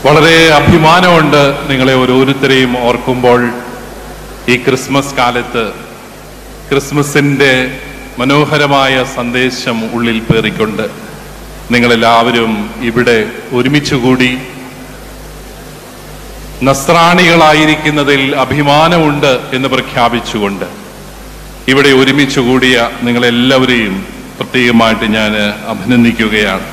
വളരെ അഭിമാനമുണ്ട് നിങ്ങളെ ഓരോരുത്തരെയും ഓർക്കുമ്പോൾ. ഈ ക്രിസ്മസ് കാലത്ത് ക്രിസ്മസിൻ്റെ മനോഹരമായ സന്ദേശം ഉള്ളിൽ പേറിക്കൊണ്ട് നിങ്ങളെല്ലാവരും ഇവിടെ ഒരുമിച്ചുകൂടി നസ്രാണികളായിരിക്കുന്നതിൽ അഭിമാനമുണ്ട് എന്ന് പ്രഖ്യാപിച്ചുകൊണ്ട് ഇവിടെ ഒരുമിച്ചുകൂടിയ നിങ്ങളെല്ലാവരെയും പ്രത്യേകമായിട്ട് ഞാൻ അഭിനന്ദിക്കുകയാണ്.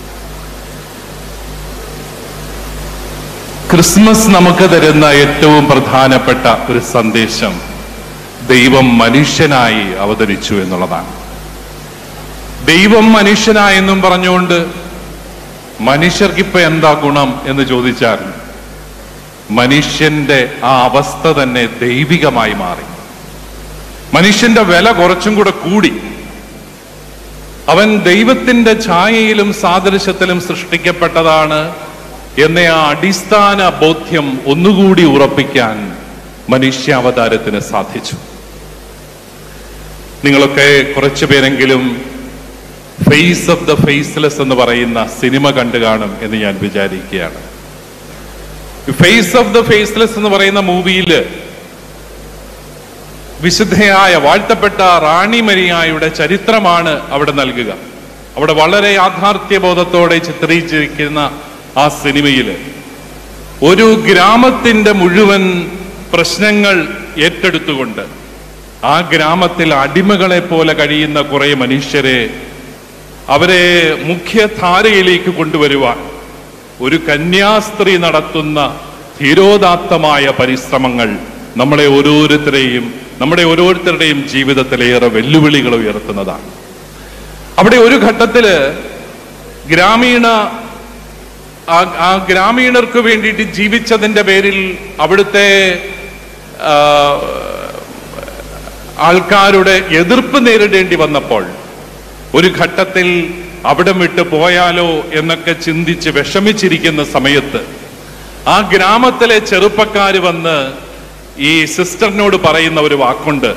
ക്രിസ്മസ് നമുക്ക് തരുന്ന ഏറ്റവും പ്രധാനപ്പെട്ട ഒരു സന്ദേശം ദൈവം മനുഷ്യനായി അവതരിച്ചു എന്നുള്ളതാണ്. ദൈവം മനുഷ്യനായെന്നും പറഞ്ഞുകൊണ്ട് മനുഷ്യർക്കിപ്പോ എന്താ ഗുണം എന്ന് ചോദിച്ചാൽ മനുഷ്യന്റെ ആ അവസ്ഥ തന്നെ ദൈവികമായി മാറി. മനുഷ്യന്റെ വില കുറച്ചും കൂടെ കൂടി. അവൻ ദൈവത്തിന്റെ ഛായയിലും സാദൃശ്യത്തിലും സൃഷ്ടിക്കപ്പെട്ടതാണ് എന്ന ആ അടിസ്ഥാന ബോധ്യം ഒന്നുകൂടി ഉറപ്പിക്കാൻ മനുഷ്യാവതാരത്തിന് സാധിച്ചു. നിങ്ങളൊക്കെ കുറച്ചു പേരെങ്കിലും ഫേസ് ഓഫ് ദ ഫേസ്ലെസ് എന്ന് പറയുന്ന സിനിമ കണ്ടു കാണും എന്ന് ഞാൻ വിചാരിക്കുകയാണ്. ഫേസ് ഓഫ് ദ ഫേസ്ലെസ് എന്ന് പറയുന്ന മൂവിയില് വിശുദ്ധയായ വാഴ്ത്തപ്പെട്ട റാണി മരിയായുടെ ചരിത്രമാണ് അവിടെ നൽകുക. അവിടെ വളരെ യാഥാർത്ഥ്യബോധത്തോടെ ചിത്രീകരിച്ചിരിക്കുന്ന ആ സിനിമയില് ഒരു ഗ്രാമത്തിന്റെ മുഴുവൻ പ്രശ്നങ്ങൾ ഏറ്റെടുത്തുകൊണ്ട് ആ ഗ്രാമത്തിൽ അടിമകളെ പോലെ കഴിയുന്ന കുറെ മനുഷ്യരെ അവരെ മുഖ്യധാരയിലേക്ക് കൊണ്ടുവരുവാൻ ഒരു കന്യാസ്ത്രീ നടത്തുന്ന ധീരോദാത്തമായ പരിശ്രമങ്ങൾ നമ്മുടെ ഓരോരുത്തരുടെയും ജീവിതത്തിലേറെ വെല്ലുവിളികൾ ഉയർത്തുന്നതാണ്. അവിടെ ഒരു ഘട്ടത്തില് ഗ്രാമീണർക്ക് വേണ്ടിയിട്ട് ജീവിച്ചതിന്റെ പേരിൽ അവിടുത്തെ ആൾക്കാരുടെ എതിർപ്പ് നേരിടേണ്ടി വന്നപ്പോൾ ഒരു ഘട്ടത്തിൽ അവിടം വിട്ട് പോയാലോ എന്നൊക്കെ ചിന്തിച്ച് വിഷമിച്ചിരിക്കുന്ന സമയത്ത് ആ ഗ്രാമത്തിലെ ചെറുപ്പക്കാര് വന്ന് ഈ സിസ്റ്ററിനോട് പറയുന്ന ഒരു വാക്കുണ്ട്.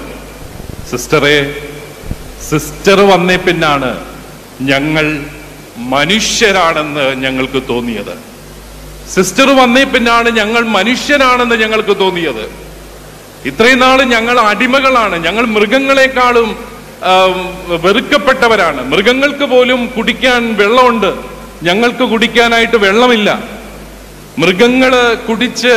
സിസ്റ്റർ വന്നേ പിന്നാണ് ഞങ്ങൾ മനുഷ്യരാണെന്ന് ഞങ്ങൾക്ക് തോന്നിയത്. സിസ്റ്റർ വന്നേ പിന്നാണ് ഞങ്ങൾ മനുഷ്യരാണെന്ന് ഞങ്ങൾക്ക് തോന്നിയത്. ഇത്രയും നാള് ഞങ്ങൾ അടിമകളാണ്, ഞങ്ങൾ മൃഗങ്ങളെക്കാളും വെറുക്കപ്പെട്ടവരാണ്. മൃഗങ്ങൾക്ക് പോലും കുടിക്കാൻ വെള്ളമുണ്ട്, ഞങ്ങൾക്ക് കുടിക്കാനായിട്ട് വെള്ളമില്ല. മൃഗങ്ങള് കുടിച്ച്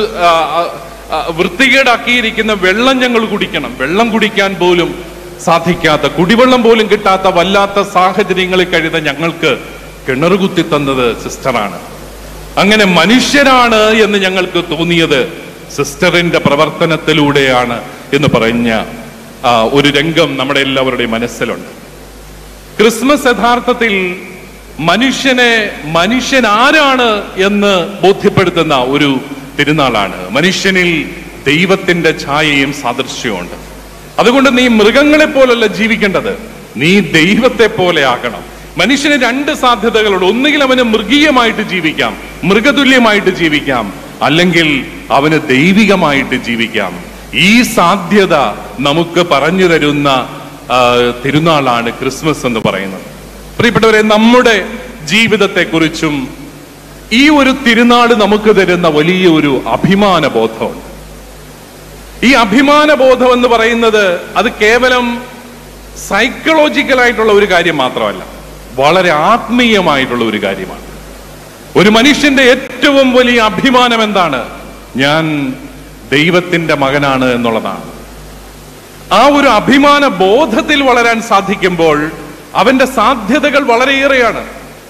വൃത്തികേടാക്കിയിരിക്കുന്ന വെള്ളം ഞങ്ങൾ കുടിക്കണം. വെള്ളം കുടിക്കാൻ പോലും സാധിക്കാത്ത, കുടിവെള്ളം പോലും കിട്ടാത്ത വല്ലാത്ത സാഹചര്യങ്ങളിൽ കഴിയുന്ന ഞങ്ങൾക്ക് കിണർ കുത്തി തന്നത് സിസ്റ്ററാണ്. അങ്ങനെ മനുഷ്യരാണ് എന്ന് ഞങ്ങൾക്ക് തോന്നിയത് സിസ്റ്ററിന്റെ പ്രവർത്തനത്തിലൂടെയാണ് എന്ന് പറഞ്ഞ ഒരു രംഗം നമ്മുടെ എല്ലാവരുടെയും മനസ്സിലുണ്ട്. ക്രിസ്മസ് യഥാർത്ഥത്തിൽ മനുഷ്യൻ ആരാണ് എന്ന് ബോധ്യപ്പെടുത്തുന്ന ഒരു തിരുനാളാണ്. മനുഷ്യനിൽ ദൈവത്തിന്റെ ഛായയും സാദൃശ്യമുണ്ട്. അതുകൊണ്ട് നീ മൃഗങ്ങളെ പോലല്ല ജീവിക്കേണ്ടത്, നീ ദൈവത്തെ പോലെ ആകണം. മനുഷ്യന് രണ്ട് സാധ്യതകളുണ്ട്. ഒന്നുകിൽ അവന് മൃഗീയമായിട്ട് ജീവിക്കാം, മൃഗതുല്യമായിട്ട് ജീവിക്കാം, അല്ലെങ്കിൽ അവന് ദൈവികമായിട്ട് ജീവിക്കാം. ഈ സാധ്യത നമുക്ക് പറഞ്ഞു തരുന്ന തിരുനാളാണ് ക്രിസ്മസ് എന്ന് പറയുന്നത്. പ്രിയപ്പെട്ടവരെ, നമ്മുടെ ജീവിതത്തെക്കുറിച്ചും ഈ ഒരു തിരുനാൾ നമുക്ക് തരുന്ന വലിയ ഒരു അഭിമാന ബോധമുണ്ട്. ഈ അഭിമാന ബോധം എന്ന് പറയുന്നത് അത് കേവലം സൈക്കോളജിക്കലായിട്ടുള്ള ഒരു കാര്യം മാത്രമല്ല, വളരെ ആത്മീയമായിട്ടുള്ള ഒരു കാര്യമാണ്. ഒരു മനുഷ്യന്റെ ഏറ്റവും വലിയ അഭിമാനം എന്താണ്? ഞാൻ ദൈവത്തിന്റെ മകനാണ് എന്നുള്ളതാണ്. ആ ഒരു അഭിമാന ബോധത്തിൽ വളരാൻ സാധിക്കുമ്പോൾ അവന്റെ സാധ്യതകൾ വളരെയേറെയാണ്.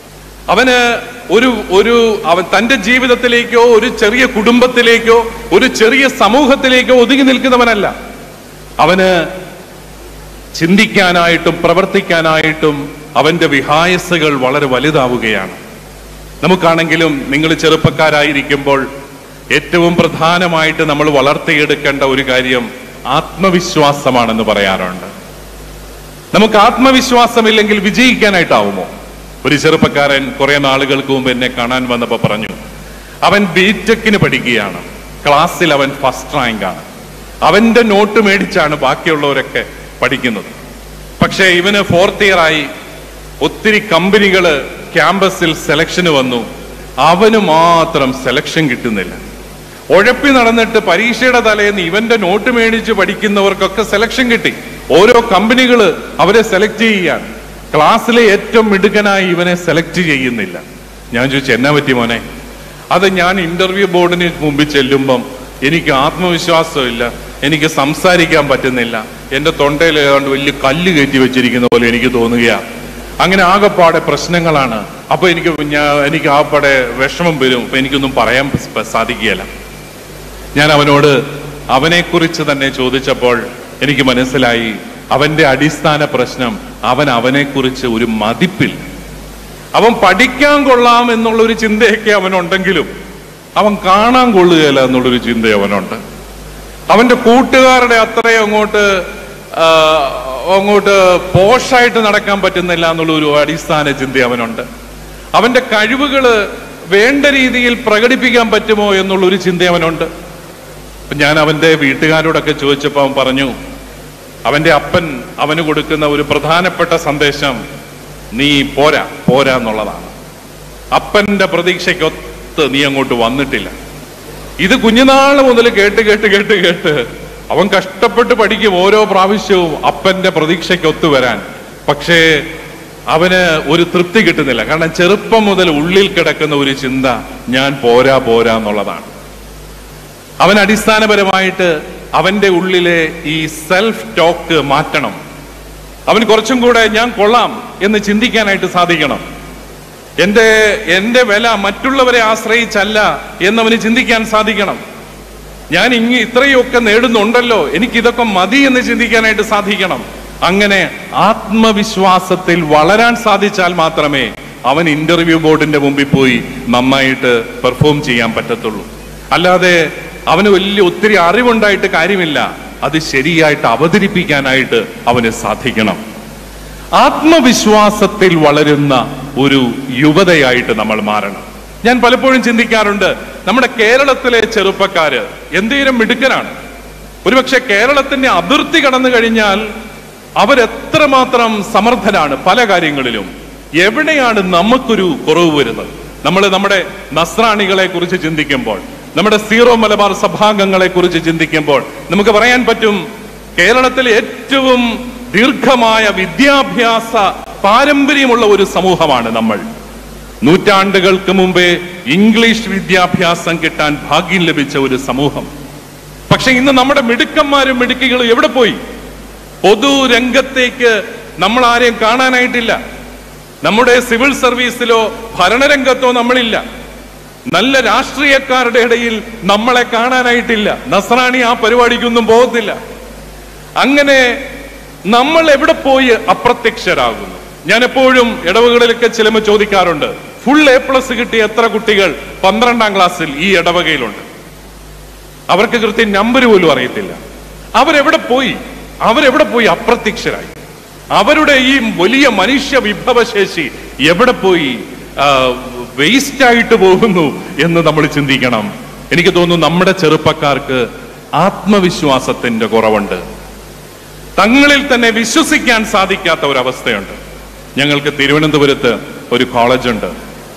അവൻ തന്റെ ജീവിതത്തിലേക്കോ ഒരു ചെറിയ കുടുംബത്തിലേക്കോ ഒരു ചെറിയ സമൂഹത്തിലേക്കോ ഒതുങ്ങി നിൽക്കുന്നവനല്ല. അവന് ചിന്തിക്കാനായിട്ടും പ്രവർത്തിക്കാനായിട്ടും അവന്റെ വിഹായസുകൾ വളരെ വലുതാവുകയാണ്. നമുക്കാണെങ്കിലും നിങ്ങൾ ചെറുപ്പക്കാരായിരിക്കുമ്പോൾ ഏറ്റവും പ്രധാനമായിട്ട് നമ്മൾ വളർത്തിയെടുക്കേണ്ട ഒരു കാര്യം ആത്മവിശ്വാസമാണെന്ന് പറയാറുണ്ട്. നമുക്ക് ആത്മവിശ്വാസമില്ലെങ്കിൽ വിജയിക്കാനായിട്ടാവുമോ? ഒരു ചെറുപ്പക്കാരൻ കുറെ നാളുകൾക്ക് മുമ്പ് എന്നെ കാണാൻ വന്നപ്പോ പറഞ്ഞു, അവൻ ബിടെക്കിന് പഠിക്കുകയാണ്, ക്ലാസ്സിൽ അവൻ ഫസ്റ്റ് റാങ്കാണ്, അവന്റെ നോട്ട് മേടിച്ചാണ് ബാക്കിയുള്ളവരൊക്കെ പഠിക്കുന്നത്. പക്ഷെ ഇവന് 4th ഇയർ ആയി, ഒത്തിരി കമ്പനികള് ക്യാമ്പസിൽ സെലക്ഷന് വന്നു, അവന് മാത്രം സെലക്ഷൻ കിട്ടുന്നില്ല. ഉഴപ്പി നടന്നിട്ട് പരീക്ഷയുടെ തലേന്ന് ഇവന്റെ നോട്ട് മേടിച്ച് പഠിക്കുന്നവർക്കൊക്കെ സെലക്ഷൻ കിട്ടി. ഓരോ കമ്പനികള് അവരെ സെലക്ട് ചെയ്യാൻ, ക്ലാസ്സിലെ ഏറ്റവും മിടുക്കനായി ഇവനെ സെലക്ട് ചെയ്യുന്നില്ല. ഞാൻ ചോദിച്ചു, എന്നാ പറ്റി മോനെ? അത് ഞാൻ ഇന്റർവ്യൂ ബോർഡിന് മുമ്പിൽ ചെല്ലുമ്പം എനിക്ക് ആത്മവിശ്വാസമില്ല, എനിക്ക് സംസാരിക്കാൻ പറ്റുന്നില്ല, എന്റെ തൊണ്ടയിൽ ഏതാണ്ട് വലിയ കല്ല് കയറ്റി വെച്ചിരിക്കുന്ന പോലെ എനിക്ക് തോന്നുകയാ. അങ്ങനെ ആകെപ്പാടെ പ്രശ്നങ്ങളാണ്. അപ്പൊ എനിക്ക് ആകെപ്പാടെ വിഷമം വരും. അപ്പൊ എനിക്കൊന്നും പറയാൻ സാധിക്കുകയില്ല. ഞാൻ അവനോട് അവനെക്കുറിച്ച് തന്നെ ചോദിച്ചപ്പോൾ എനിക്ക് മനസ്സിലായി, അവന്റെ അടിസ്ഥാന പ്രശ്നം അവനെക്കുറിച്ച് ഒരു മതിപ്പില്ല. അവൻ പഠിക്കാൻ കൊള്ളാം എന്നുള്ളൊരു ചിന്തയൊക്കെ അവനുണ്ടെങ്കിലും അവൻ കാണാൻ കൊള്ളുകയില്ല എന്നുള്ളൊരു ചിന്ത അവനുണ്ട്. അവന്റെ കൂട്ടുകാരുടെ അത്രയും അങ്ങോട്ട് പോഷായിട്ട് നടക്കാൻ പറ്റുന്നില്ല എന്നുള്ളൊരു അടിസ്ഥാന ചിന്ത അവനുണ്ട്. അവന്റെ കഴിവുകള് വേണ്ട രീതിയിൽ പ്രകടിപ്പിക്കാൻ പറ്റുമോ എന്നുള്ളൊരു ചിന്ത അവനുണ്ട്. ഞാൻ അവന്റെ വീട്ടുകാരോടൊക്കെ ചോദിച്ചപ്പോൾ അവൻ പറഞ്ഞു, അവന്റെ അപ്പൻ അവന് കൊടുക്കുന്ന ഒരു പ്രധാനപ്പെട്ട സന്ദേശം നീ പോരാ എന്നുള്ളതാണ്. അപ്പന്റെ പ്രതീക്ഷയ്ക്കൊത്ത് നീ അങ്ങോട്ട് വന്നിട്ടില്ല. ഇത് കുഞ്ഞുനാള് മുതൽ കേട്ട് അവൻ കഷ്ടപ്പെട്ട് പഠിക്കും ഓരോ പ്രാവശ്യവും അപ്പന്റെ പ്രതീക്ഷയ്ക്കൊത്ത് വരാൻ. പക്ഷേ അവന് ഒരു തൃപ്തി കിട്ടുന്നില്ല. കാരണം ചെറുപ്പം മുതൽ ഉള്ളിൽ കിടക്കുന്ന ഒരു ചിന്ത ഞാൻ പോരാ എന്നുള്ളതാണ്. അവൻ അടിസ്ഥാനപരമായിട്ട് അവന്റെ ഉള്ളിലെ ഈ സെൽഫ് ടോക്ക് മാറ്റണം. അവൻ കുറച്ചും കൂടെ ഞാൻ കൊള്ളാം എന്ന് ചിന്തിക്കാനായിട്ട് സാധിക്കണം. എന്റെ വില മറ്റുള്ളവരെ ആശ്രയിച്ചല്ല എന്നവന് ചിന്തിക്കാൻ സാധിക്കണം. ഞാൻ ഇത്രയൊക്കെ നേടുന്നുണ്ടല്ലോ, എനിക്കിതൊക്കെ മതി എന്ന് ചിന്തിക്കാനായിട്ട് സാധിക്കണം. അങ്ങനെ ആത്മവിശ്വാസത്തിൽ വളരാൻ സാധിച്ചാൽ മാത്രമേ അവൻ ഇന്റർവ്യൂ ബോർഡിന്റെ മുമ്പിൽ പോയി നന്നായിട്ട് പെർഫോം ചെയ്യാൻ പറ്റത്തുള്ളൂ. അല്ലാതെ അവന് ഒത്തിരി അറിവുണ്ടായിട്ട് കാര്യമില്ല. അത് ശരിയായിട്ട് അവതരിപ്പിക്കാനായിട്ട് അവന് സാധിക്കണം. ആത്മവിശ്വാസത്തിൽ വളരുന്ന ഒരു യുവതയായിട്ട് നമ്മൾ മാറണം. ഞാൻ പലപ്പോഴും ചിന്തിക്കാറുണ്ട്, നമ്മുടെ കേരളത്തിലെ ചെറുപ്പക്കാര് എന്തേലും മിടുക്കനാണ്. ഒരുപക്ഷെ കേരളത്തിന്റെ അതിർത്തി കടന്നു കഴിഞ്ഞാൽ അവരെത്രമാത്രം സമർത്ഥരാണ് പല കാര്യങ്ങളിലും. എവിടെയാണ് നമുക്കൊരു കുറവ് വരുന്നത്? നമ്മുടെ നസ്രാണികളെ കുറിച്ച് ചിന്തിക്കുമ്പോൾ, നമ്മുടെ സീറോ മലബാർ സഭാംഗങ്ങളെ കുറിച്ച് ചിന്തിക്കുമ്പോൾ നമുക്ക് പറയാൻ പറ്റും, കേരളത്തിൽ ഏറ്റവും ദീർഘമായ വിദ്യാഭ്യാസ പാരമ്പര്യമുള്ള ഒരു സമൂഹമാണ് നമ്മൾ. നൂറ്റാണ്ടുകൾക്ക് മുമ്പേ ഇംഗ്ലീഷ് വിദ്യാഭ്യാസം കിട്ടാൻ ഭാഗ്യം ലഭിച്ച ഒരു സമൂഹം. പക്ഷെ ഇന്ന് നമ്മുടെ മിടുക്കന്മാരും മിടുക്കികളും എവിടെ പോയി? പൊതുരംഗത്തേക്ക് നമ്മൾ ആരെയും കാണാനായിട്ടില്ല. നമ്മുടെ സിവിൽ സർവീസിലോ ഭരണരംഗത്തോ നമ്മളില്ല. നല്ല രാഷ്ട്രീയക്കാരുടെ ഇടയിൽ നമ്മളെ കാണാനായിട്ടില്ല. നസ്രാണി ആ പരിപാടിക്കൊന്നും പോകത്തില്ല. അങ്ങനെ നമ്മൾ എവിടെ പോയി അപ്രത്യക്ഷരാകുന്നു? ഞാൻ എപ്പോഴും ഇടവകളിലൊക്കെ ചിലപ്പോൾ ചോദിക്കാറുണ്ട്, ഫുൾ A+ കിട്ടിയ എത്ര കുട്ടികൾ 12ാം ക്ലാസ്സിൽ ഈ ഇടവകയിലുണ്ട്? അവർക്ക് കൃത്യം നമ്പർ പോലും അറിയത്തില്ല. അവരെവിടെ പോയി അപ്രത്യക്ഷരായി? അവരുടെ ഈ വലിയ മനുഷ്യ വിഭവശേഷി എവിടെ പോയി വേസ്റ്റ് ആയിട്ട് പോകുന്നു എന്ന് നമ്മൾ ചിന്തിക്കണം. എനിക്ക് തോന്നുന്നു നമ്മുടെ ചെറുപ്പക്കാർക്ക് ആത്മവിശ്വാസത്തിന്റെ കുറവുണ്ട്. തങ്ങളിൽ തന്നെ വിശ്വസിക്കാൻ സാധിക്കാത്ത ഒരവസ്ഥയുണ്ട്. ഞങ്ങൾക്ക് തിരുവനന്തപുരത്ത് ഒരു കോളേജുണ്ട്.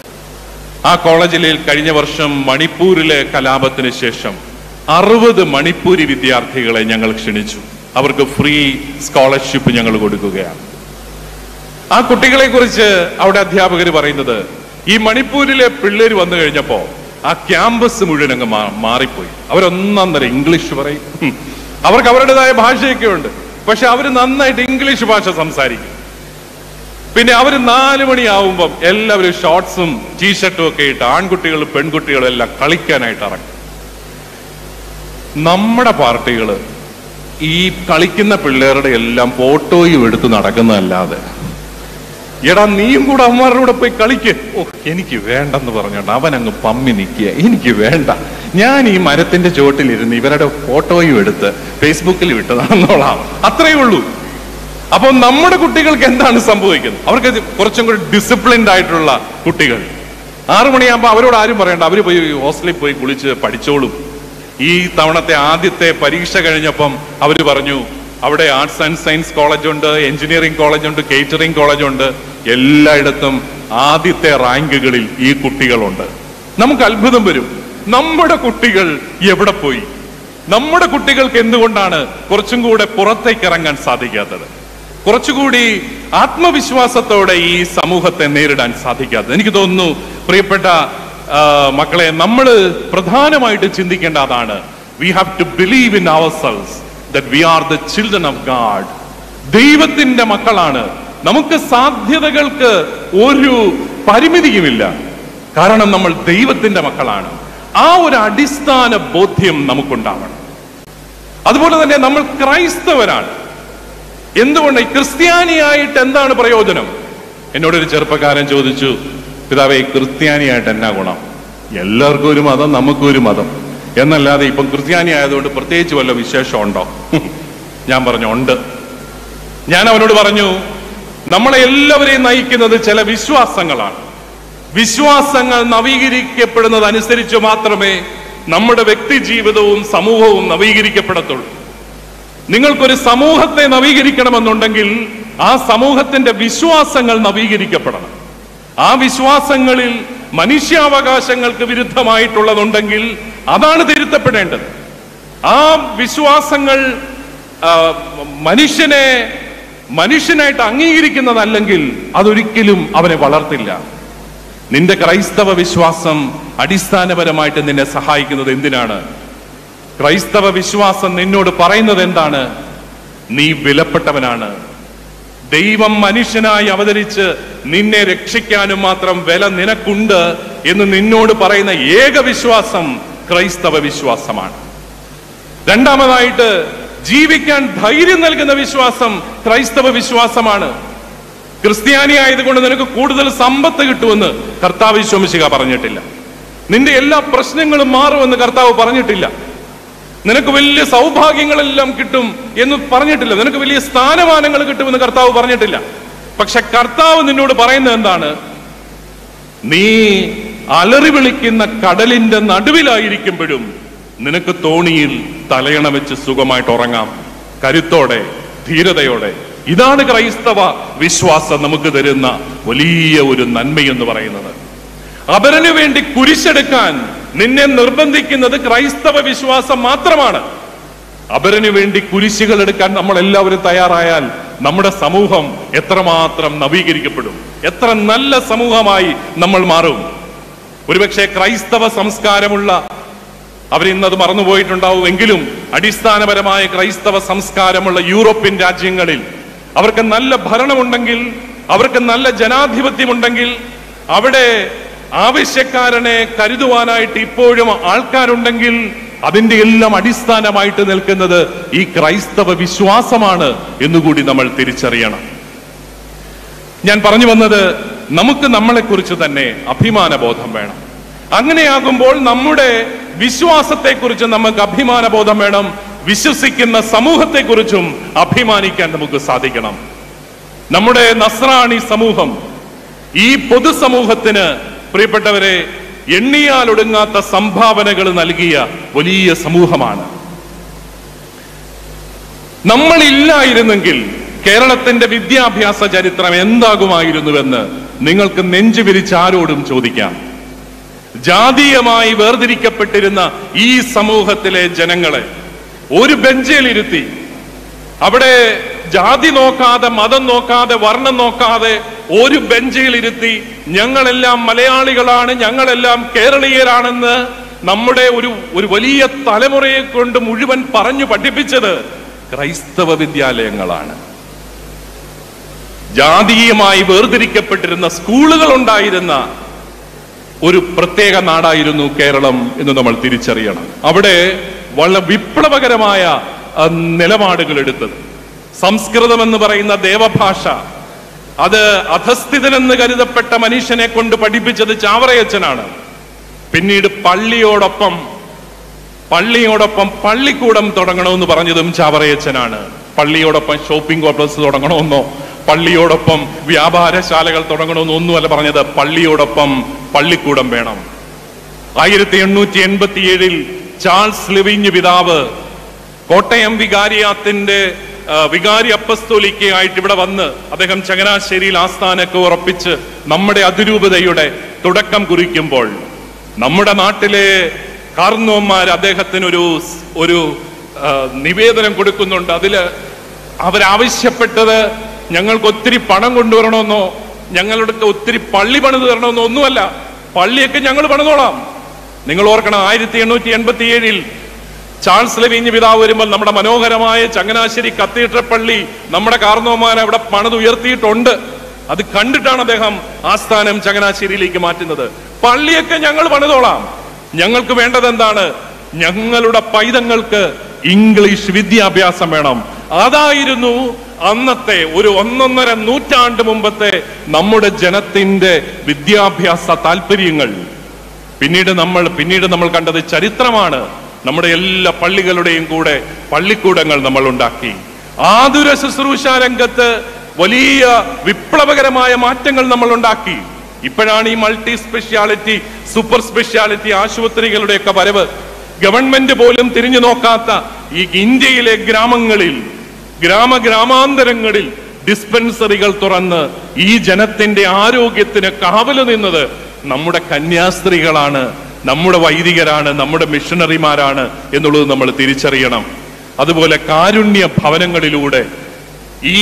ആ കോളേജിൽ കഴിഞ്ഞ വർഷം മണിപ്പൂരിലെ കലാപത്തിന് ശേഷം 60 മണിപ്പൂരി വിദ്യാർത്ഥികളെ ഞങ്ങൾ ക്ഷണിച്ചു. അവർക്ക് ഫ്രീ സ്കോളർഷിപ്പ് ഞങ്ങൾ കൊടുക്കുകയാണ്. ആ കുട്ടികളെ കുറിച്ച് അവിടെ അധ്യാപകർ പറയുന്നത്, ഈ മണിപ്പൂരിലെ പിള്ളേര് വന്നു കഴിഞ്ഞപ്പോ ആ ക്യാമ്പസ് മുഴുവൻ അങ്ങ് മാറിപ്പോയി. അവരൊന്നര ഇംഗ്ലീഷ് പറയും. അവർക്ക് അവരുടേതായ ഭാഷയൊക്കെ ഉണ്ട്. പക്ഷെ അവർ നന്നായിട്ട് ഇംഗ്ലീഷ് ഭാഷ സംസാരിക്കും. പിന്നെ അവർ 4 മണിയാവുമ്പം എല്ലാവരും ഷോർട്സും ടീഷർട്ടും ഒക്കെ ഇട്ട് ആൺകുട്ടികളും പെൺകുട്ടികളും എല്ലാം കളിക്കാനായിട്ട് ഇറങ്ങും. നമ്മുടെ പാർട്ടികള് ഈ കളിക്കുന്ന പിള്ളേരുടെ എല്ലാം ഫോട്ടോയും എടുത്ത് നടക്കുന്നതല്ലാതെ, എടാ നീയും കൂടെ അവന്മാരുടെ കൂടെ പോയി കളിക്ക്, എനിക്ക് വേണ്ടെന്ന് പറഞ്ഞോണ്ട് അവൻ അങ്ങ് പമ്മി നിൽക്കുക, എനിക്ക് വേണ്ട, ഞാൻ ഈ മരത്തിന്റെ ചുവട്ടിലിരുന്ന് ഇവരുടെ ഫോട്ടോയും എടുത്ത് ഫേസ്ബുക്കിൽ വിട്ടതാണെന്നോളാം. അത്രയേ ഉള്ളൂ. അപ്പൊ നമ്മുടെ കുട്ടികൾക്ക് എന്താണ് സംഭവിക്കുന്നത്? അവർക്ക് കുറച്ചും കൂടി ഡിസിപ്ലിൻഡ് ആയിട്ടുള്ള കുട്ടികൾ 6 മണിയാകുമ്പോൾ അവരോട് ആരും പറയണ്ട, അവര് പോയി ഹോസ്റ്റലിൽ പോയി കുളിച്ച് പഠിച്ചോളും. ഈ തവണത്തെ ആദ്യത്തെ പരീക്ഷ കഴിഞ്ഞപ്പം അവര് പറഞ്ഞു, അവിടെ ആർട്സ് ആൻഡ് സയൻസ് കോളേജ് ഉണ്ട്, എഞ്ചിനീയറിംഗ് കോളേജ് ഉണ്ട്, കേറ്ററിംഗ് കോളേജ് ഉണ്ട്, എല്ലായിടത്തും ആദ്യത്തെ റാങ്കുകളിൽ ഈ കുട്ടികളുണ്ട്. നമുക്ക് അത്ഭുതം വരും. നമ്മുടെ കുട്ടികൾ എവിടെ പോയി? നമ്മുടെ കുട്ടികൾക്ക് എന്തുകൊണ്ടാണ് കുറച്ചും കൂടെ പുറത്തേക്ക് ഇറങ്ങാൻ സാധിക്കാത്തത്? കുറച്ചുകൂടി ആത്മവിശ്വാസത്തോടെ ഈ സമൂഹത്തെ നേരിടാൻ സാധിക്കാത്തത്? എനിക്ക് തോന്നുന്നു പ്രിയപ്പെട്ട മക്കളെ, നമ്മൾ പ്രധാനമായിട്ട് ചിന്തിക്കേണ്ട അതാണ്. We have to believe in ourselves that we are the children of God. ദൈവത്തിന്റെ മക്കളാണ്. നമുക്ക് സാധ്യതകൾക്ക് ഒരു പരിമിതിയുമില്ല. കാരണം നമ്മൾ ദൈവത്തിന്റെ മക്കളാണ്. ആ ഒരു അടിസ്ഥാന ബോധ്യം നമുക്കുണ്ടാവണം. അതുപോലെ തന്നെ നമ്മൾ ക്രൈസ്തവരാണ്. എന്തുകൊണ്ട് ക്രിസ്ത്യാനിയായിട്ട് എന്താണ് പ്രയോജനം? എന്നോടൊരു ചെറുപ്പക്കാരൻ ചോദിച്ചു, പിതാവേ, ക്രിസ്ത്യാനിയായിട്ട് എന്നാ ഗുണം? എല്ലാവർക്കും ഒരു മതം, നമുക്കും ഒരു മതം എന്നല്ലാതെ ഇപ്പം ക്രിസ്ത്യാനി ആയതുകൊണ്ട് പ്രത്യേകിച്ച് വല്ല വിശേഷം ഉണ്ടോ? ഞാൻ പറഞ്ഞു, ഉണ്ട്. ഞാൻ അവനോട് പറഞ്ഞു, നമ്മളെ എല്ലാവരെയും നയിക്കുന്നത് ചില വിശ്വാസങ്ങളാണ്. വിശ്വാസങ്ങൾ നവീകരിക്കപ്പെടുന്നതനുസരിച്ച് മാത്രമേ നമ്മുടെ വ്യക്തി ജീവിതവും സമൂഹവും നവീകരിക്കപ്പെടത്തുള്ളൂ. നിങ്ങൾക്കൊരു സമൂഹത്തെ നവീകരിക്കണമെന്നുണ്ടെങ്കിൽ ആ സമൂഹത്തിന്റെ വിശ്വാസങ്ങൾ നവീകരിക്കപ്പെടണം. ആ വിശ്വാസങ്ങളിൽ മനുഷ്യാവകാശങ്ങൾക്ക് വിരുദ്ധമായിട്ടുള്ളതുണ്ടെങ്കിൽ അതാണ് തിരുത്തപ്പെടേണ്ടത്. ആ വിശ്വാസങ്ങൾ മനുഷ്യനായിട്ട് അംഗീകരിക്കുന്നതല്ലെങ്കിൽ അതൊരിക്കലും അവനെ വളർത്തില്ല. നിന്റെ ക്രൈസ്തവ വിശ്വാസം അടിസ്ഥാനപരമായിട്ട് നിന്നെ സഹായിക്കുന്നത് എന്തിനാണ്? ക്രൈസ്തവ വിശ്വാസം നിന്നോട് പറയുന്നത് എന്താണ്? നീ വിലപ്പെട്ടവനാണ്. ദൈവം മനുഷ്യനായി അവതരിച്ച് നിന്നെ രക്ഷിക്കാനും മാത്രം വില നിനക്കുണ്ട് എന്ന് നിന്നോട് പറയുന്ന ഏക വിശ്വാസം ക്രൈസ്തവ വിശ്വാസമാണ്. രണ്ടാമതായിട്ട്, ജീവിക്കാൻ ധൈര്യം നൽകുന്ന വിശ്വാസം ക്രൈസ്തവ വിശ്വാസമാണ്. ക്രിസ്ത്യാനി ആയതുകൊണ്ട് നിനക്ക് കൂടുതൽ സമ്പത്ത് കിട്ടുമെന്ന് കർത്താവ് ഈശോമിശിഹാ പറഞ്ഞിട്ടില്ല. നിന്റെ എല്ലാ പ്രശ്നങ്ങളും മാറുമെന്ന് കർത്താവ് പറഞ്ഞിട്ടില്ല. നിനക്ക് വലിയ സൗഭാഗ്യങ്ങളെല്ലാം കിട്ടും എന്ന് പറഞ്ഞിട്ടില്ല. നിനക്ക് വലിയ സ്ഥാനമാനങ്ങൾ കിട്ടുമെന്ന് കർത്താവ് പറഞ്ഞിട്ടില്ല. പക്ഷെ കർത്താവ് നിന്നോട് പറയുന്നത് എന്താണ്? നീ അലറി വിളിക്കുന്ന കടലിന്റെ നടുവിലായിരിക്കുമ്പോഴും നിനക്ക് തോണിയിൽ തലയണ വെച്ച് സുഖമായിട്ട് ഉറങ്ങാം, കരുത്തോടെ, ധീരതയോടെ. ഇതാണ് ക്രൈസ്തവ വിശ്വാസം നമുക്ക് തരുന്ന വലിയ ഒരു നന്മയെന്ന് പറയുന്നത്. അപരനു വേണ്ടി കുരിശെടുക്കാൻ നിന്നെ നിർബന്ധിക്കുന്നത് ക്രൈസ്തവ വിശ്വാസം മാത്രമാണ്. അപരനു വേണ്ടി കുരിശുകൾ എടുക്കാൻ നമ്മൾ എല്ലാവരും തയ്യാറായാൽ നമ്മുടെ സമൂഹം എത്രമാത്രം നവീകരിക്കപ്പെടും, എത്ര നല്ല സമൂഹമായി നമ്മൾ മാറും. ഒരുപക്ഷെ ക്രൈസ്തവ സംസ്കാരമുള്ള അവരിന്നത് മറന്നുപോയിട്ടുണ്ടാവും എങ്കിലും അടിസ്ഥാനപരമായ ക്രൈസ്തവ സംസ്കാരമുള്ള യൂറോപ്യൻ രാജ്യങ്ങളിൽ അവർക്ക് നല്ല ഭരണമുണ്ടെങ്കിൽ, അവർക്ക് നല്ല ജനാധിപത്യമുണ്ടെങ്കിൽ, അവിടെ ആവശ്യക്കാരനെ കരുതുവാനായിട്ട് ഇപ്പോഴും ആൾക്കാരുണ്ടെങ്കിൽ അതിന്റെ എല്ലാം അടിസ്ഥാനമായിട്ട് നിൽക്കുന്നത് ഈ ക്രൈസ്തവ വിശ്വാസമാണ് എന്നുകൂടി നമ്മൾ തിരിച്ചറിയണം. ഞാൻ പറഞ്ഞു വന്നത്, നമുക്ക് നമ്മളെക്കുറിച്ച് തന്നെ അഭിമാനബോധം വേണം. അങ്ങനെയാകുമ്പോൾ നമ്മുടെ വിശ്വാസത്തെക്കുറിച്ച് നമുക്ക് അഭിമാനബോധം വേണം. വിശ്വസിക്കുന്ന സമൂഹത്തെക്കുറിച്ചും അഭിമാനിക്കാൻ നമുക്ക് സാധിക്കണം. നമ്മുടെ നസ്രാണി സമൂഹം ഈ പൊതുസമൂഹത്തിന്, പ്രിയപ്പെട്ടവരെ, എണ്ണിയാലൊടുങ്ങാത്ത സംഭാവനകൾ നൽകിയ വലിയ സമൂഹമാണ്. നമ്മളില്ലായിരുന്നെങ്കിൽ കേരളത്തിന്റെ വിദ്യാഭ്യാസ ചരിത്രം എന്താകുമായിരുന്നുവെന്ന് നിങ്ങൾക്ക് നെഞ്ചു വിരിച്ച് ആരോടും ചോദിക്കാം. ജാതീയമായി വേർതിരിക്കപ്പെട്ടിരുന്ന ഈ സമൂഹത്തിലെ ജനങ്ങളെ ഒരു ബെഞ്ചിലിരുത്തി, അവിടെ ജാതി നോക്കാതെ, മതം നോക്കാതെ, വർണ്ണം നോക്കാതെ ഒരു ബെഞ്ചിലിരുത്തി ഞങ്ങളെല്ലാം മലയാളികളാണ്, ഞങ്ങളെല്ലാം കേരളീയരാണെന്ന് നമ്മുടെ ഒരു വലിയ തലമുറയെ കൊണ്ട് മുഴുവൻ പറഞ്ഞു പഠിപ്പിച്ചത് ക്രൈസ്തവ വിദ്യാലയങ്ങളാണ്. ജാതീയമായി വേർതിരിക്കപ്പെട്ടിരുന്ന സ്കൂളുകൾ ഉണ്ടായിരുന്ന ഒരു പ്രത്യേക നാടായിരുന്നു കേരളം എന്ന് നമ്മൾ തിരിച്ചറിയണം. അവിടെ വളരെ വിപ്ലവകരമായ നിലപാടുകൾ എടുത്തത്, സംസ്കൃതം എന്ന് പറയുന്ന ദേവഭാഷ, അത് അധസ്ഥിതനെന്ന് കരുതപ്പെട്ട മനുഷ്യനെ കൊണ്ട് പഠിപ്പിച്ചത് ചാവറയച്ചനാണ്. പിന്നീട് പള്ളിയോടൊപ്പം പള്ളിക്കൂടം തുടങ്ങണമെന്ന് പറഞ്ഞതും ചാവറയച്ചനാണ്. പള്ളിയോടൊപ്പം ഷോപ്പിംഗ് കോംപ്ലക്സ് തുടങ്ങണമെന്നോ പള്ളിയോടൊപ്പം വ്യാപാരശാലകൾ തുടങ്ങണമെന്നോ ഒന്നുമല്ല പറഞ്ഞത്. പള്ളിയോടൊപ്പം പള്ളിക്കൂടം വേണം. 1887 ചാൾസ് ലിവിഞ്ഞ് പിതാവ് കോട്ടയം വികാരിയാത്തിന്റെ വികാരി അപ്പസ്തോലിക്കയായിട്ട് ഇവിടെ വന്ന് അദ്ദേഹം ചങ്ങനാശ്ശേരിയിൽ ആസ്ഥാനമൊക്കെ ഉറപ്പിച്ച് നമ്മുടെ അതിരൂപതയുടെ തുടക്കം കുറിക്കുമ്പോൾ നമ്മുടെ നാട്ടിലെ കാർന്നോന്മാർ അദ്ദേഹത്തിന് ഒരു നിവേദനം കൊടുക്കുന്നുണ്ട്. അതില് അവരാവശ്യപ്പെട്ടത് ഞങ്ങൾക്ക് ഒത്തിരി പണം കൊണ്ടുവരണമെന്നോ ഞങ്ങളുടെ ഒത്തിരി പള്ളി പണിത് തരണമെന്നോ ഒന്നുമല്ല. പള്ളിയൊക്കെ ഞങ്ങൾ പണിതോളാം. നിങ്ങൾ ഓർക്കണം, 1887 ചാൾസ് ലവീഞ്ഞ് പിതാവ് വരുമ്പോൾ നമ്മുടെ മനോഹരമായ ചങ്ങനാശ്ശേരി കത്തീഡ്രൽ പള്ളി നമ്മുടെ കാർന്നോന്മാർ അവിടെ പണിതുയർത്തിയിട്ടുണ്ട്. അത് കണ്ടിട്ടാണ് അദ്ദേഹം ആസ്ഥാനം ചങ്ങനാശ്ശേരിയിലേക്ക് മാറ്റുന്നത്. പള്ളിയൊക്കെ ഞങ്ങൾ പണിതോളാം. ഞങ്ങൾക്ക് വേണ്ടത് എന്താണ്? ഞങ്ങളുടെ പൈതങ്ങൾക്ക് ഇംഗ്ലീഷ് വിദ്യാഭ്യാസം വേണം. അതായിരുന്നു അന്നത്തെ ഒരു 1.5 നൂറ്റാണ്ട് മുമ്പത്തെ നമ്മുടെ ജനത്തിന്റെ വിദ്യാഭ്യാസ താല്പര്യങ്ങൾ. പിന്നീട് നമ്മൾ കണ്ടത് ചരിത്രമാണ്. നമ്മുടെ എല്ലാ പള്ളികളുടെയും കൂടെ പള്ളിക്കൂടങ്ങൾ നമ്മൾ ഉണ്ടാക്കി. ആതുര ശുശ്രൂഷ രംഗത്ത് വലിയ വിപ്ലവകരമായ മാറ്റങ്ങൾ നമ്മൾ ഉണ്ടാക്കി. ഇപ്പോഴാണ് ഈ മൾട്ടി സ്പെഷ്യാലിറ്റി, സൂപ്പർ സ്പെഷ്യാലിറ്റി ആശുപത്രികളുടെയൊക്കെ വരവ്. ഗവൺമെന്റ് പോലും തിരിഞ്ഞു നോക്കാത്ത ഈ ഇന്ത്യയിലെ ഗ്രാമങ്ങളിൽ, ഗ്രാമാന്തരങ്ങളിൽ ഡിസ്പെൻസറികൾ തുറന്ന് ഈ ജനത്തിന്റെ ആരോഗ്യത്തിന് കാവല് നിന്നത് നമ്മുടെ കന്യാസ്ത്രീകളാണ്, നമ്മുടെ വൈദികരാണ്, നമ്മുടെ മിഷണറിമാരാണ് എന്നുള്ളത് നമ്മൾ തിരിച്ചറിയണം. അതുപോലെ കാരുണ്യ ഭവനങ്ങളിലൂടെ ഈ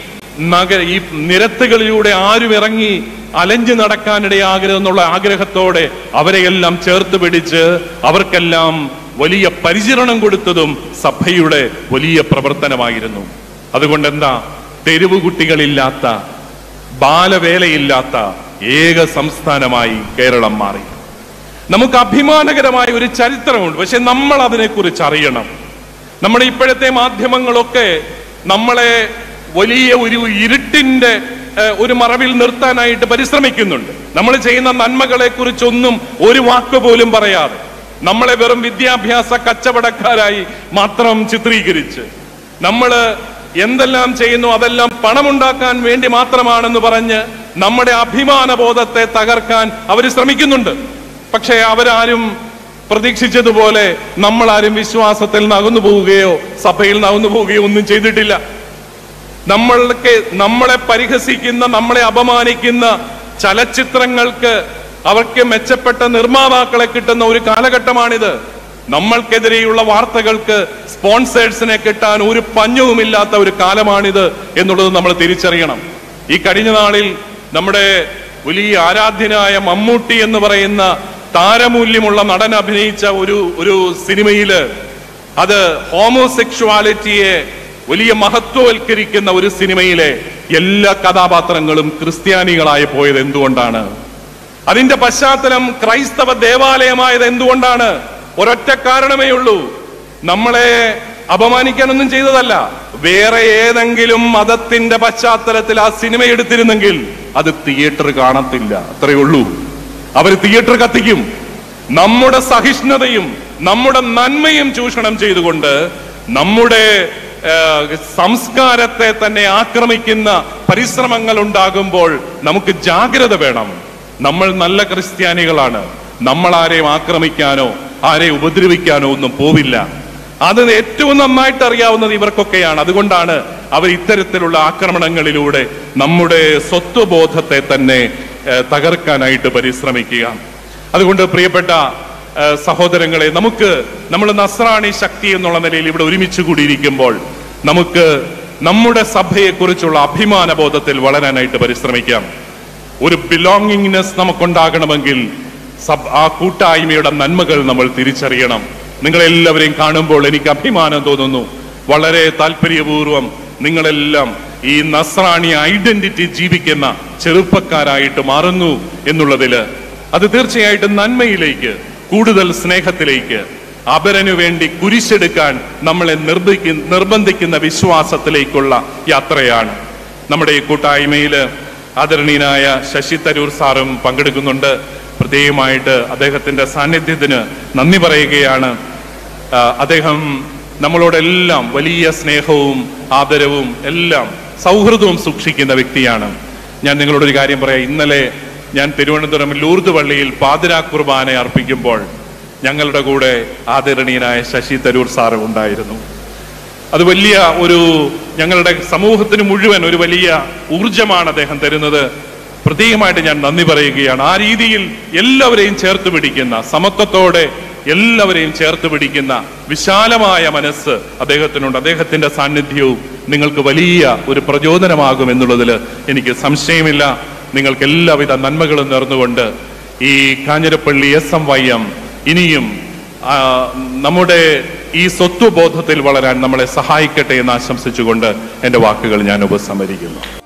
നിരത്തുകളിലൂടെ ആരും ഇറങ്ങി അലഞ്ഞു നടക്കാനിടയാകരുതെന്നുള്ള ആഗ്രഹത്തോടെ അവരെയെല്ലാം ചേർത്ത് പിടിച്ച് അവർക്കെല്ലാം വലിയ പരിചരണം കൊടുത്തതും സഭയുടെ വലിയ പ്രവർത്തനമായിരുന്നു. അതുകൊണ്ട് എന്താ, തെരുവ് കുട്ടികളില്ലാത്ത, ബാലവേലയില്ലാത്ത ഏക സംസ്ഥാനമായി കേരളം മാറി. നമുക്ക് അഭിമാനകരമായ ഒരു ചരിത്രമുണ്ട്. പക്ഷെ നമ്മൾ അതിനെക്കുറിച്ച് അറിയണം. നമ്മുടെ ഇപ്പോഴത്തെ മാധ്യമങ്ങളൊക്കെ നമ്മളെ വലിയ ഒരു ഇരുട്ടിന്റെ ഒരു മറവിൽ നിർത്താനായിട്ട് പരിശ്രമിക്കുന്നുണ്ട്. നമ്മൾ ചെയ്യുന്ന നന്മകളെ കുറിച്ചൊന്നും ഒരു വാക്ക് പോലും പറയാതെ നമ്മളെ വെറും വിദ്യാഭ്യാസ കച്ചവടക്കാരായി മാത്രം ചിത്രീകരിച്ച് നമ്മൾ എന്തെല്ലാം ചെയ്യുന്നു അതെല്ലാം പണമുണ്ടാക്കാൻ വേണ്ടി മാത്രമാണെന്ന് പറഞ്ഞ് നമ്മുടെ അഭിമാനബോധത്തെ തകർക്കാൻ അവർ ശ്രമിക്കുന്നുണ്ട്. പക്ഷെ അവരാരും പ്രതീക്ഷിച്ചതുപോലെ നമ്മളാരും വിശ്വാസത്തിൽ നിന്ന് അകന്നു പോവുകയോ സഭയിൽ നിന്ന് അകന്നു പോവുകയോ ഒന്നും ചെയ്തിട്ടില്ല. നമ്മളെ പരിഹസിക്കുന്ന, നമ്മളെ അപമാനിക്കുന്ന ചലച്ചിത്രങ്ങൾക്ക് അവർക്ക് മെച്ചപ്പെട്ട നിർമ്മാതാക്കളെ കിട്ടുന്ന ഒരു കാലഘട്ടമാണിത്. നമ്മൾക്കെതിരെയുള്ള വാർത്തകൾക്ക് സ്പോൺസേഴ്സിനെ കിട്ടാൻ ഒരു പഞ്ഞവുമില്ലാത്ത ഒരു കാലമാണിത് എന്നുള്ളത് നമ്മൾ തിരിച്ചറിയണം. ഈ കഴിഞ്ഞ നാളിൽ നമ്മുടെ വലിയ ആരാധ്യനായ മമ്മൂട്ടി എന്ന് പറയുന്ന താരമൂല്യമുള്ള നടൻ അഭിനയിച്ച ഒരു സിനിമയില് അത് ഹോമോസെക്ഷുവാലിറ്റിയെ വലിയ മഹത്വവൽക്കരിക്കുന്ന ഒരു സിനിമയിലെ എല്ലാ കഥാപാത്രങ്ങളും ക്രിസ്ത്യാനികളായി പോയത് എന്തുകൊണ്ടാണ്? അതിന്റെ പശ്ചാത്തലം ക്രൈസ്തവ ദേവാലയമായത് എന്തുകൊണ്ടാണ്? ഒരൊറ്റ കാരണമേ ഉള്ളൂ, നമ്മളെ അപമാനിക്കാനൊന്നും ചെയ്തതല്ല. വേറെ ഏതെങ്കിലും മതത്തിന്റെ പശ്ചാത്തലത്തിൽ ആ സിനിമ എടുത്തിരുന്നെങ്കിൽ അത് തിയേറ്റർ കാണത്തില്ല, അത്രയേ ഉള്ളൂ. അവർ തിയേറ്റർ കത്തിക്കും. നമ്മുടെ സഹിഷ്ണുതയും നമ്മുടെ നന്മയും ചൂഷണം ചെയ്തുകൊണ്ട് നമ്മുടെ സംസ്കാരത്തെ തന്നെ ആക്രമിക്കുന്ന പരിശ്രമങ്ങൾ ഉണ്ടാകുമ്പോൾ നമുക്ക് ജാഗ്രത വേണം. നമ്മൾ നല്ല ക്രിസ്ത്യാനികളാണ്. നമ്മൾ ആരെയും ആക്രമിക്കാനോ ആരെയും ഉപദ്രവിക്കാനോ ഒന്നും പോവില്ല. അത് ഏറ്റവും നന്നായിട്ട് അറിയാവുന്നത് ഇവർക്കൊക്കെയാണ്. അതുകൊണ്ടാണ് അവർ ഇത്തരത്തിലുള്ള ആക്രമണങ്ങളിലൂടെ നമ്മുടെ സ്വത്വബോധത്തെ തന്നെ തകർക്കാനായിട്ട് പരിശ്രമിക്കുക. അതുകൊണ്ട് പ്രിയപ്പെട്ട സഹോദരങ്ങളെ, നമ്മൾ നസ്രാണി ശക്തി എന്നുള്ള നിലയിൽ ഇവിടെ ഒരുമിച്ച് കൂടിയിരിക്കുമ്പോൾ നമുക്ക് നമ്മുടെ സഭയെക്കുറിച്ചുള്ള അഭിമാന ബോധത്തിൽ വളരാനായിട്ട് പരിശ്രമിക്കാം. ഒരു ബിലോങ്ങിങ്നെസ് നമുക്കുണ്ടാകണമെങ്കിൽ ആ കൂട്ടായ്മയുടെ നന്മകൾ നമ്മൾ തിരിച്ചറിയണം. നിങ്ങളെല്ലാവരെയും കാണുമ്പോൾ എനിക്ക് അഭിമാനം തോന്നുന്നു. വളരെ താല്പര്യപൂർവം നിങ്ങളെല്ലാം ഈ നസ്രാണി ഐഡന്റിറ്റി ജീവിക്കുന്ന ചെറുപ്പക്കാരായിട്ട് മാറുന്നു എന്നുള്ളതില് അത് തീർച്ചയായിട്ടും നന്മയിലേക്ക്, കൂടുതൽ സ്നേഹത്തിലേക്ക്, അപരനു വേണ്ടി കുരിശെടുക്കാൻ നമ്മളെ നിർബന്ധിക്കുന്ന വിശ്വാസത്തിലേക്കുള്ള യാത്രയാണ്. നമ്മുടെ ഈ കൂട്ടായ്മയില് ആദരണീയനായ ശശി തരൂർ സാറും പങ്കെടുക്കുന്നുണ്ട്. പ്രത്യേകമായിട്ട് അദ്ദേഹത്തിന്റെ സാന്നിധ്യത്തിന് നന്ദി പറയുകയാണ്. അദ്ദേഹം നമ്മളോടെല്ലാം വലിയ സ്നേഹവും ആദരവും എല്ലാം സൗഹൃദവും സൂക്ഷിക്കുന്ന വ്യക്തിയാണ്. ഞാൻ നിങ്ങളോടൊരു കാര്യം പറയാം. ഇന്നലെ ഞാൻ തിരുവനന്തപുരം ലൂർദ് പള്ളിയിൽ പാതിരാ കുർബാന അർപ്പിക്കുമ്പോൾ ഞങ്ങളുടെ കൂടെ ആദരണീയനായ ശശി തരൂർ സാറ് ഉണ്ടായിരുന്നു. അത് വലിയ ഞങ്ങളുടെ സമൂഹത്തിന് മുഴുവൻ ഒരു വലിയ ഊർജമാണ് അദ്ദേഹം തരുന്നത്. പ്രത്യേകമായിട്ട് ഞാൻ നന്ദി പറയുകയാണ്. ആ രീതിയിൽ എല്ലാവരെയും ചേർത്ത് പിടിക്കുന്ന, സമത്വത്തോടെ എല്ലാവരെയും ചേർത്ത് പിടിക്കുന്ന വിശാലമായ മനസ്സ് അദ്ദേഹത്തിനുണ്ട്. അദ്ദേഹത്തിന്റെ സാന്നിധ്യവും നിങ്ങൾക്ക് വലിയ ഒരു പ്രചോദനമാകും എന്നുള്ളതിൽ എനിക്ക് സംശയമില്ല. നിങ്ങൾക്ക് എല്ലാവിധ നന്മകളും നേർന്നുകൊണ്ട് ഈ കാഞ്ഞിരപ്പള്ളി SMYM ഇനിയും നമ്മുടെ ഈ സ്വത്വബോധത്തിൽ വളരാൻ നമ്മളെ സഹായിക്കട്ടെ എന്ന് ആശംസിച്ചുകൊണ്ട് എൻ്റെ വാക്കുകൾ ഞാൻ ഉപസംഹരിക്കുന്നു.